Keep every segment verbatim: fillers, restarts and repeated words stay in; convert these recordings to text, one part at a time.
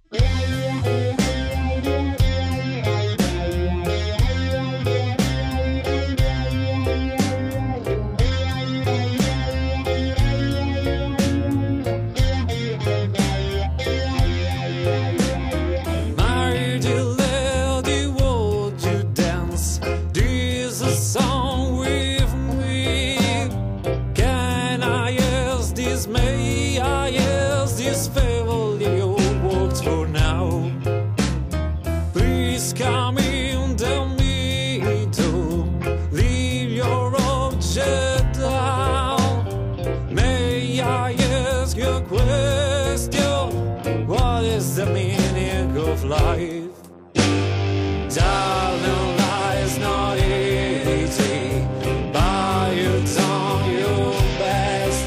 May I ask this favor you worked for now? Please come in, tell me to leave your object down. May I ask you a question? What is the meaning of life? Darling, life's not easy, but you done your best.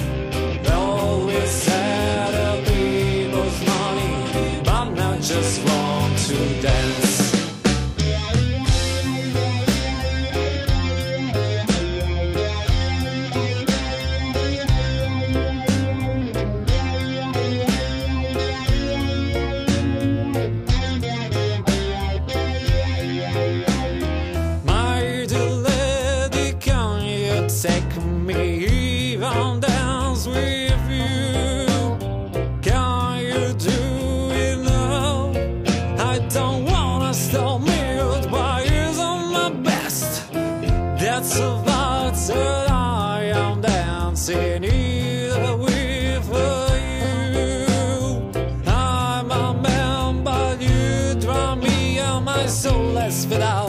Just want to dance. My dear lady, can you take me even dance with you? Can you do I don't wanna stop me by using my best. That's about that I am dancing either with you. I'm a man, but you drive me and my soul less without.